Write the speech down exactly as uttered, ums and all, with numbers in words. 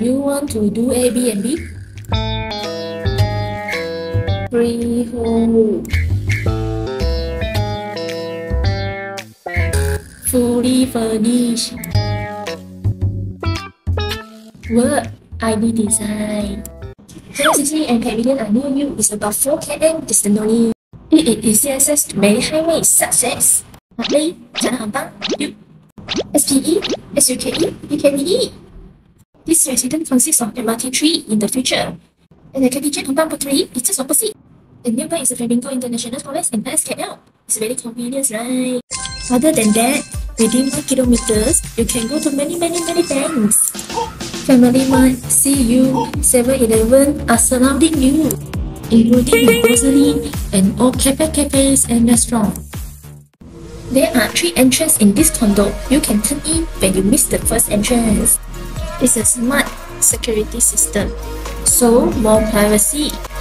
You want to do Airbnb? Freehold. Fully furnished. Work, I D design. Chancery and convenient are near you. It's about four kilometers distant only. It is easy access to many highways such as AKLEH, Jalan Ampang, S P E, S U K E, E K V E. This residence consists of M R T three in the future, and the capital Ampang three is just opposite. And nearby is the Flamingo International Forest and S K L. It's very convenient, right? Other than that, within one kilometers, you can go to many, many, many banks. Family Mart, C U, seven eleven are surrounding you, including the grocery and all cafe cafes and restaurants. There are three entrances in this condo. You can turn in when you miss the first entrance. It's a smart security system, so more privacy.